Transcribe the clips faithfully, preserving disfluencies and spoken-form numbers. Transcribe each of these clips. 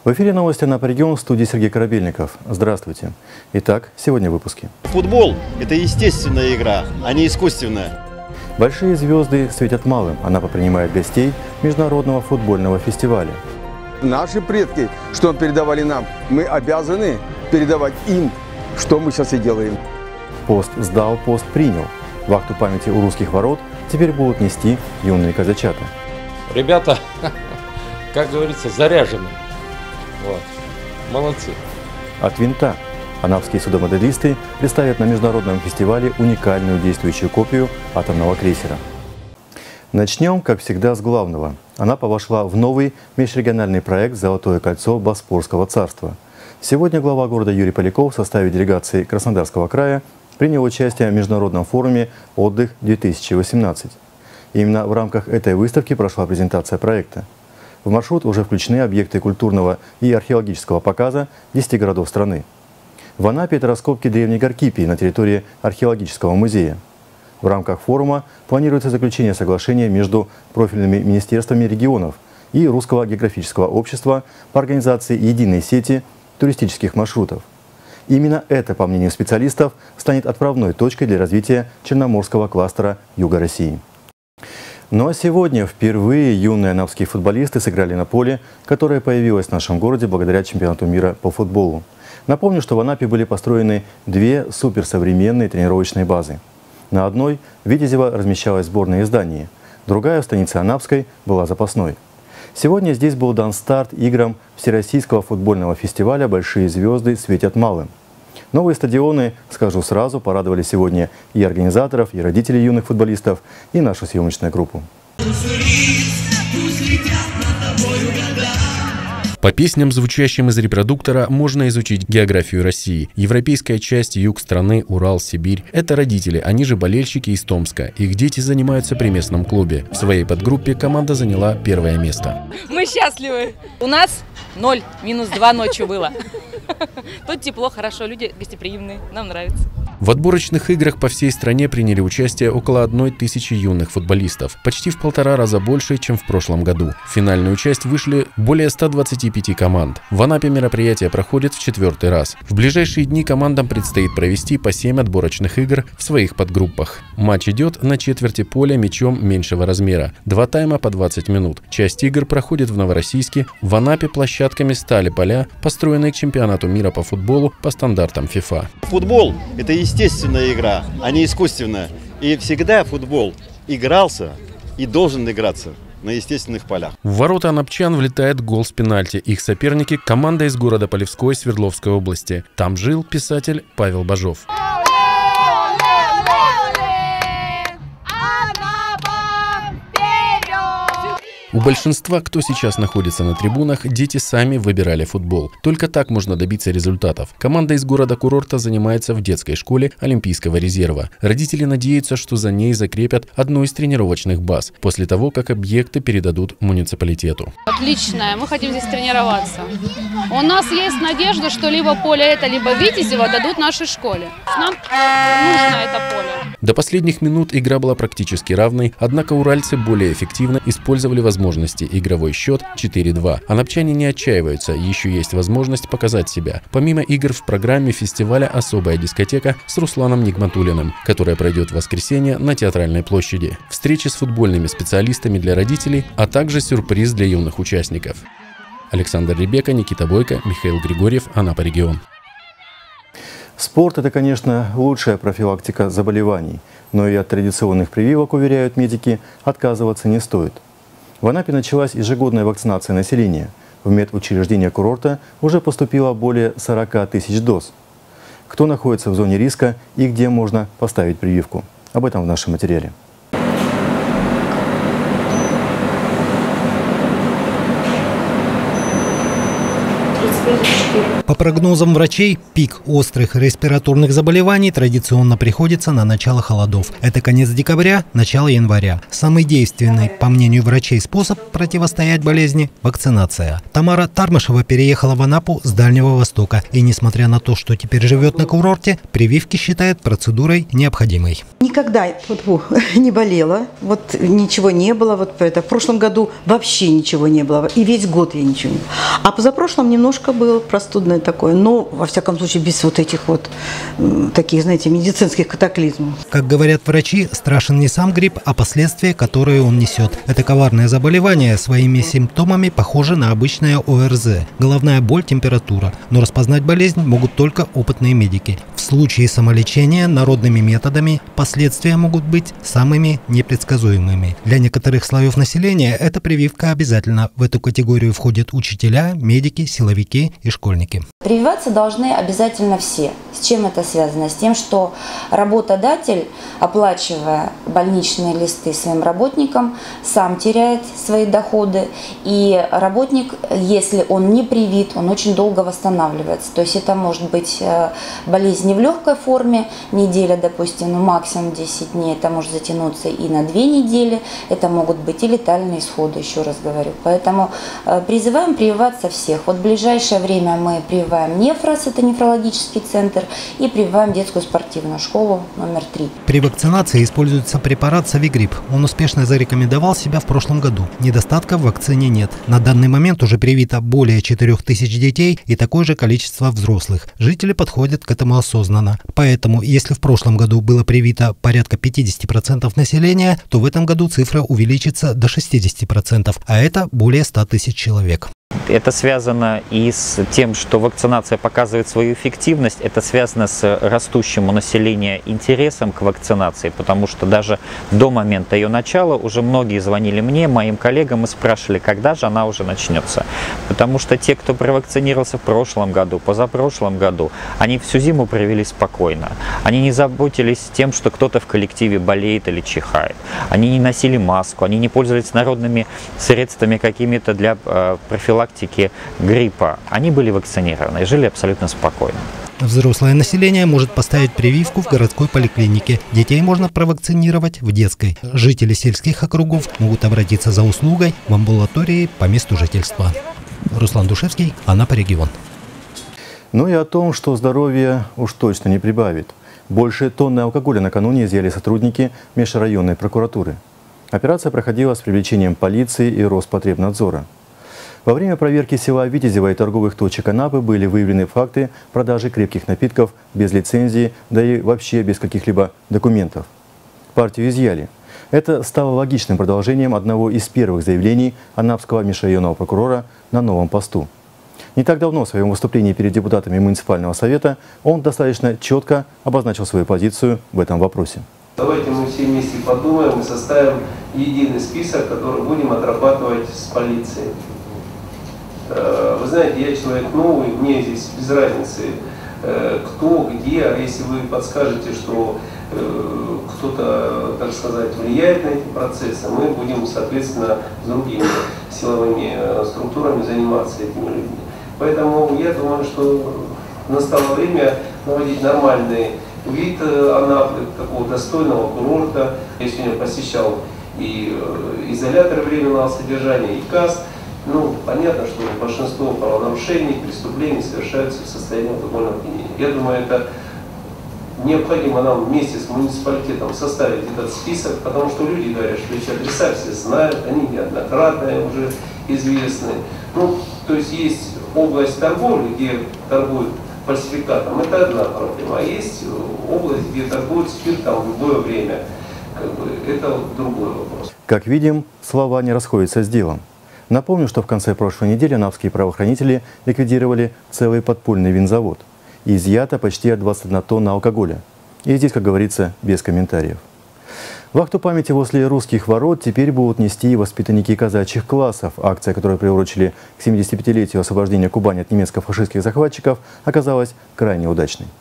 В эфире новости «Анапа регион», в студии Сергей Корабельников. Здравствуйте. Итак, сегодня в выпуске. Футбол – это естественная игра, а не искусственная. Большие звезды светят малым. Анапа принимает гостей Международного футбольного фестиваля. Наши предки, что передавали нам, мы обязаны передавать им, что мы сейчас и делаем. Пост сдал, пост принял. Вахту памяти у русских ворот теперь будут нести юные казачата. Ребята, как говорится, заряжены. Вот. Молодцы. От винта. Анапские судомоделисты представят на международном фестивале уникальную действующую копию атомного крейсера. Начнем, как всегда, с главного. Анапа вошла в новый межрегиональный проект «Золотое кольцо Босфорского царства». Сегодня глава города Юрий Поляков в составе делегации Краснодарского края принял участие в международном форуме «Отдых-две тысячи восемнадцать». Именно в рамках этой выставки прошла презентация проекта. В маршрут уже включены объекты культурного и археологического показа десяти городов страны. В Анапе это раскопки древней Гаркипии на территории археологического музея. В рамках форума планируется заключение соглашения между профильными министерствами регионов и Русского географического общества по организации единой сети туристических маршрутов. Именно это, по мнению специалистов, станет отправной точкой для развития Черноморского кластера Юга России. Ну а сегодня впервые юные анапские футболисты сыграли на поле, которое появилось в нашем городе благодаря чемпионату мира по футболу. Напомню, что в Анапе были построены две суперсовременные тренировочные базы. На одной в Витязево размещалось сборное издание, другая в станице Анапской была запасной. Сегодня здесь был дан старт играм Всероссийского футбольного фестиваля «Большие звезды светят малым». Новые стадионы, скажу сразу, порадовали сегодня и организаторов, и родителей юных футболистов, и нашу съемочную группу. По песням, звучащим из репродуктора, можно изучить географию России. Европейская часть, юг страны, Урал, Сибирь – это родители, они же болельщики из Томска. Их дети занимаются при местном клубе. В своей подгруппе команда заняла первое место. Мы счастливы. У нас ноль, минус два ночью было. Тут тепло, хорошо, люди гостеприимные, нам нравится. В отборочных играх по всей стране приняли участие около одной тысячи юных футболистов, почти в полтора раза больше, чем в прошлом году. В финальную часть вышли более ста двадцати пяти команд. В Анапе мероприятие проходит в четвертый раз. В ближайшие дни командам предстоит провести по семь отборочных игр в своих подгруппах. Матч идет на четверти поля мячом меньшего размера. Два тайма по двадцать минут. Часть игр проходит в Новороссийске. В Анапе площадками стали поля, построенные к чемпионату мира по футболу по стандартам ФИФА. Футбол – это естественная игра, а не искусственная. И всегда футбол игрался и должен играться на естественных полях. В ворота анапчан влетает гол с пенальти. Их соперники – команда из города Полевской Свердловской области. Там жил писатель Павел Бажов. У большинства, кто сейчас находится на трибунах, дети сами выбирали футбол. Только так можно добиться результатов. Команда из города-курорта занимается в детской школе Олимпийского резерва. Родители надеются, что за ней закрепят одну из тренировочных баз, после того, как объекты передадут муниципалитету. Отличная, мы хотим здесь тренироваться. У нас есть надежда, что либо поле это, либо Витязево дадут нашей школе. Нам нужно это поле. До последних минут игра была практически равной, однако уральцы более эффективно использовали возможности. Игровой счет четыре-два. Анапчане не отчаиваются, еще есть возможность показать себя. Помимо игр в программе фестиваля особая дискотека с Русланом Нигматуллиным, которая пройдет в воскресенье на Театральной площади. Встречи с футбольными специалистами для родителей, а также сюрприз для юных участников. Александр Ребека, Никита Бойко, Михаил Григорьев, Анапа регион. Спорт – это, конечно, лучшая профилактика заболеваний, но и от традиционных прививок, уверяют медики, отказываться не стоит. В Анапе началась ежегодная вакцинация населения. В медучреждения курорта уже поступило более сорока тысяч доз. Кто находится в зоне риска и где можно поставить прививку? Об этом в нашем материале. По прогнозам врачей, пик острых респираторных заболеваний традиционно приходится на начало холодов. Это конец декабря, начало января. Самый действенный, по мнению врачей, способ противостоять болезни – вакцинация. Тамара Тармышева переехала в Анапу с Дальнего Востока. И несмотря на то, что теперь живет на курорте, прививки считает процедурой необходимой. Никогда фу, не болела, вот ничего не было. Вот это, в прошлом году вообще ничего не было. И весь год я ничего не было. А позапрошлом немножко было простудное такое. Но, во всяком случае, без вот этих вот таких, знаете, медицинских катаклизмов. Как говорят врачи, страшен не сам грипп, а последствия, которые он несет. Это коварное заболевание своими симптомами похоже на обычное ОРЗ. Головная боль, температура. Но распознать болезнь могут только опытные медики. В случае самолечения народными методами последствия могут быть самыми непредсказуемыми. Для некоторых слоев населения эта прививка обязательна. В эту категорию входят учителя, медики, силовики и школьники. Прививаться должны обязательно все. С чем это связано? С тем, что работодатель, оплачивая больничные листы своим работникам, сам теряет свои доходы. И работник, если он не привит, он очень долго восстанавливается. То есть это может быть болезнь не в легкой форме, неделя, допустим, ну, максимум десять дней, это может затянуться и на две недели. Это могут быть и летальные исходы, еще раз говорю. Поэтому призываем прививаться всех. Вот в ближайшее время мы прививаем Нефрос, это нефрологический центр, и прививаем детскую спортивную школу номер три. При вакцинации используется препарат Savigripp. Он успешно зарекомендовал себя в прошлом году. Недостатков в вакцине нет. На данный момент уже привито более четырёх тысяч детей и такое же количество взрослых. Жители подходят к этому осознанно. Поэтому, если в прошлом году было привито порядка пятидесяти процентов населения, то в этом году цифра увеличится до шестидесяти процентов, а это более ста тысяч человек. Это связано и с тем, что вакцинация показывает свою эффективность, это связано с растущим у населения интересом к вакцинации, потому что даже до момента ее начала уже многие звонили мне, моим коллегам и спрашивали, когда же она уже начнется. Потому что те, кто провакцинировался в прошлом году, позапрошлом году, они всю зиму провели спокойно. Они не заботились тем, что кто-то в коллективе болеет или чихает. Они не носили маску, они не пользовались народными средствами какими-то для э, профилактики гриппа. Они были вакцинированы и жили абсолютно спокойно. Взрослое население может поставить прививку в городской поликлинике. Детей можно провакцинировать в детской. Жители сельских округов могут обратиться за услугой в амбулатории по месту жительства. Руслан Душевский, Анапа, регион. Ну и о том, что здоровье уж точно не прибавит. Больше тонны алкоголя накануне изъяли сотрудники межрайонной прокуратуры. Операция проходила с привлечением полиции и Роспотребнадзора. Во время проверки села Витязева и торговых точек Анапы были выявлены факты продажи крепких напитков без лицензии, да и вообще без каких-либо документов. Партию изъяли. Это стало логичным продолжением одного из первых заявлений анапского межрайонного прокурора на новом посту. Не так давно в своем выступлении перед депутатами муниципального совета он достаточно четко обозначил свою позицию в этом вопросе. Давайте мы все вместе подумаем и составим единый список, который будем отрабатывать с полицией. Вы знаете, я человек новый, мне здесь без разницы, кто, где, а если вы подскажете, что кто-то, так сказать, влияет на эти процессы, мы будем, соответственно, с другими силовыми структурами заниматься этими людьми. Поэтому я думаю, что настало время наводить нормальный вид Анапы, такого достойного курорта. Я сегодня посещал и изолятор временного содержания, и КАС. Ну, понятно, что большинство правонарушений, преступлений совершаются в состоянии алкогольного опьянения. Я думаю, это необходимо нам вместе с муниципалитетом составить этот список, потому что люди говорят, что эти адреса все знают, они неоднократно уже известны. Ну, то есть есть область торговли, где торгуют фальсификатом, это одна проблема, а есть область, где торгуют спиртом в любое время. Как бы, это другой вопрос. Как видим, слова не расходятся с делом. Напомню, что в конце прошлой недели анапские правоохранители ликвидировали целый подпольный винзавод. И изъято почти двадцать одна тонна алкоголя. И здесь, как говорится, без комментариев. Вахту памяти возле русских ворот теперь будут нести воспитанники казачьих классов. Акция, которую приурочили к семидесятипятилетию освобождения Кубани от немецко-фашистских захватчиков, оказалась крайне удачной.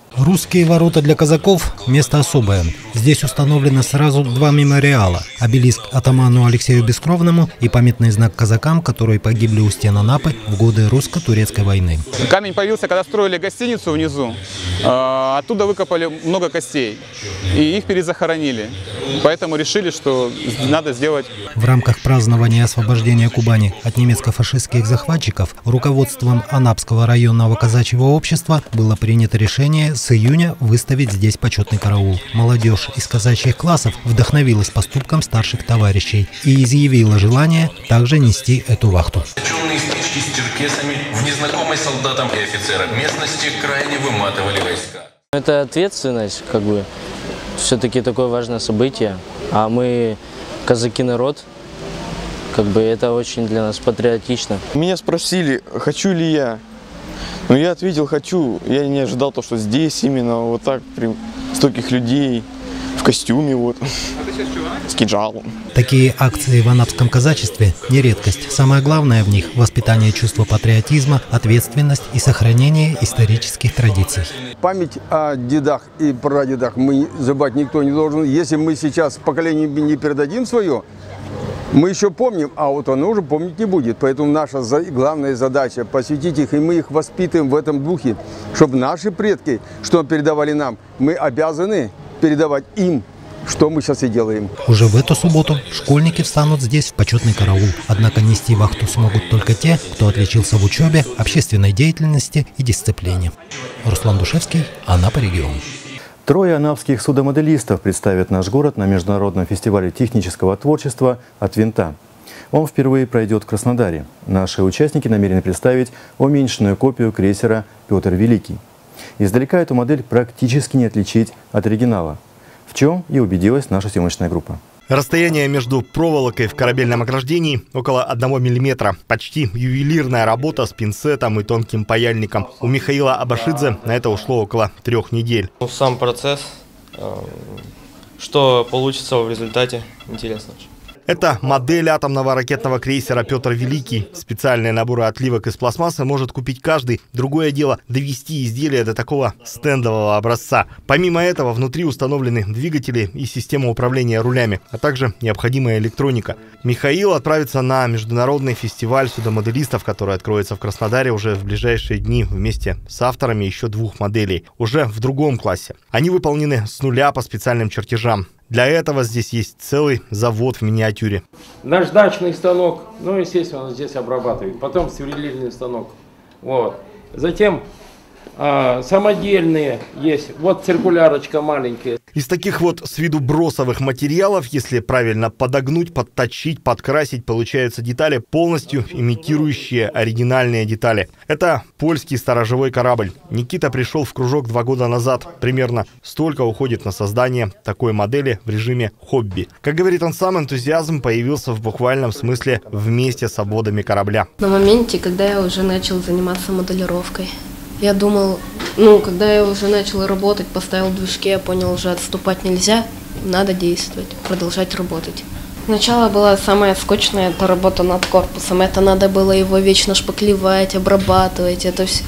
Русские ворота для казаков – место особое. Здесь установлено сразу два мемориала – обелиск атаману Алексею Бескровному и памятный знак казакам, которые погибли у стен Анапы в годы русско-турецкой войны. Камень появился, когда строили гостиницу внизу. Оттуда выкопали много костей и их перезахоронили. Поэтому решили, что надо сделать. В рамках празднования освобождения Кубани от немецко-фашистских захватчиков руководством Анапского районного казачьего общества было принято решение с июня выставить здесь почетный караул. Молодежь из казачьих классов вдохновилась поступком старших товарищей и изъявила желание также нести эту вахту. Темные стычки с черкесами в незнакомой солдатам и офицерам местности крайне выматывали войска. Это ответственность, как бы, все-таки такое важное событие, а мы казаки народ, как бы это очень для нас патриотично. Меня спросили, хочу ли я. Но я ответил, хочу. Я не ожидал то, что здесь именно вот так, при стольких людей, в костюме вот, с кинжалом. Такие акции в анапском казачестве не редкость. Самое главное в них – воспитание чувства патриотизма, ответственность и сохранение исторических традиций. Память о дедах и прадедах мы забывать никто не должен. Если мы сейчас поколению не передадим свое, мы еще помним, а вот оно уже помнить не будет. Поэтому наша главная задача – посвятить их, и мы их воспитываем в этом духе, чтобы наши предки, что передавали нам, мы обязаны передавать им, что мы сейчас и делаем. Уже в эту субботу школьники встанут здесь в почетный караул. Однако нести вахту смогут только те, кто отличился в учебе, общественной деятельности и дисциплине. Руслан Душевский, Анапа, регион. Трое анапских судомоделистов представят наш город на международном фестивале технического творчества «От винта». Он впервые пройдет в Краснодаре. Наши участники намерены представить уменьшенную копию крейсера «Петр Великий». Издалека эту модель практически не отличить от оригинала, в чем и убедилась наша съемочная группа. Расстояние между проволокой в корабельном ограждении около одного миллиметра. Почти ювелирная работа с пинцетом и тонким паяльником. У Михаила Абашидзе на это ушло около трех недель. Сам процесс, что получится в результате, интересно. Это модель атомного ракетного крейсера «Петр Великий». Специальные наборы отливок из пластмассы может купить каждый. Другое дело – довести изделие до такого стендового образца. Помимо этого, внутри установлены двигатели и система управления рулями, а также необходимая электроника. Михаил отправится на международный фестиваль судомоделистов, который откроется в Краснодаре уже в ближайшие дни вместе с авторами еще двух моделей, уже в другом классе. Они выполнены с нуля по специальным чертежам. Для этого здесь есть целый завод в миниатюре. Наждачный станок, ну, естественно, он здесь обрабатывает. Потом сверлильный станок. Вот. Затем а, самодельные есть. Вот циркулярочка маленькая. Из таких вот с виду бросовых материалов, если правильно подогнуть, подточить, подкрасить, получаются детали, полностью имитирующие оригинальные детали. Это польский сторожевой корабль. Никита пришел в кружок два года назад. Примерно столько уходит на создание такой модели в режиме хобби. Как говорит он сам, энтузиазм появился в буквальном смысле вместе с обводами корабля. На моменте, когда я уже начал заниматься моделировкой. Я думал, ну, когда я уже начал работать, поставил движки, я понял, уже отступать нельзя, надо действовать, продолжать работать. Сначала была самая скучная эта работа над корпусом, это надо было его вечно шпаклевать, обрабатывать, это все,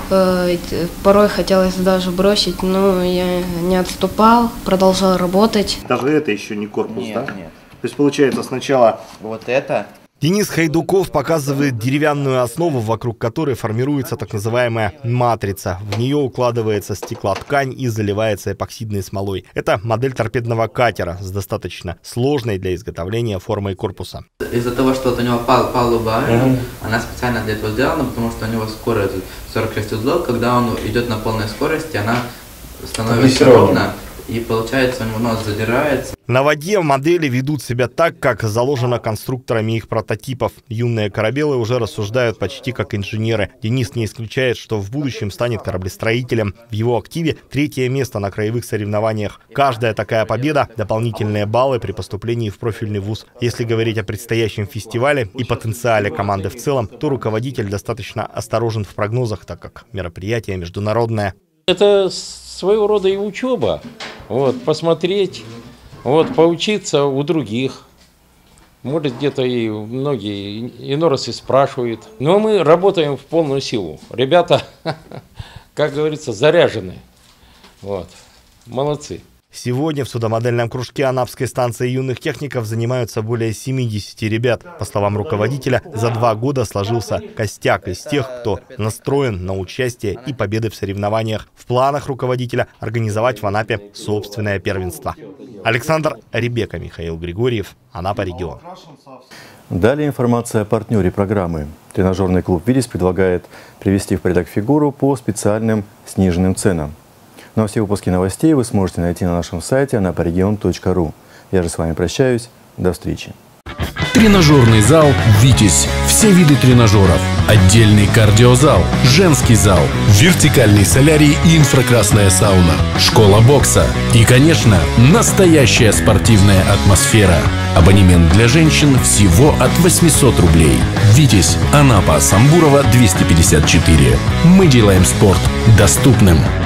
э, порой хотелось даже бросить, но я не отступал, продолжал работать. Даже это еще не корпус, нет, да? Нет. То есть получается сначала вот это. Денис Хайдуков показывает деревянную основу, вокруг которой формируется так называемая матрица. В нее укладывается стеклоткань и заливается эпоксидной смолой. Это модель торпедного катера с достаточно сложной для изготовления формой корпуса. Из-за того, что вот у него пал, палуба, mm-hmm. она специально для этого сделана, потому что у него скорость сорок шесть узлов. Когда он идет на полной скорости, она становится ровно. И получается, у него нос задирается. На воде модели ведут себя так, как заложено конструкторами их прототипов. Юные корабелы уже рассуждают почти как инженеры. Денис не исключает, что в будущем станет кораблестроителем. В его активе третье место на краевых соревнованиях. Каждая такая победа – дополнительные баллы при поступлении в профильный вуз. Если говорить о предстоящем фестивале и потенциале команды в целом, то руководитель достаточно осторожен в прогнозах, так как мероприятие международное. Это своего рода и учеба. Вот, посмотреть, вот, поучиться у других. Может, где-то и многие иной раз и спрашивают. Но мы работаем в полную силу. Ребята, как говорится, заряжены. Вот. Молодцы. Сегодня в судомодельном кружке Анапской станции юных техников занимаются более семидесяти ребят. По словам руководителя, за два года сложился костяк из тех, кто настроен на участие и победы в соревнованиях. В планах руководителя организовать в Анапе собственное первенство. Александр Ребека, Михаил Григорьев, Анапа регион. Далее информация о партнере программы. Тренажерный клуб «Витязь» предлагает привести в порядок фигуру по специальным сниженным ценам. Ну а все выпуски новостей вы сможете найти на нашем сайте анапарегион точка ру. Я же с вами прощаюсь. До встречи. Тренажерный зал «Витязь». Все виды тренажеров. Отдельный кардиозал, женский зал, вертикальный солярий и инфракрасная сауна, школа бокса и, конечно, настоящая спортивная атмосфера. Абонемент для женщин всего от восьмисот рублей. «Витязь», Анапа, Самбурова, двести пятьдесят четыре. Мы делаем спорт доступным.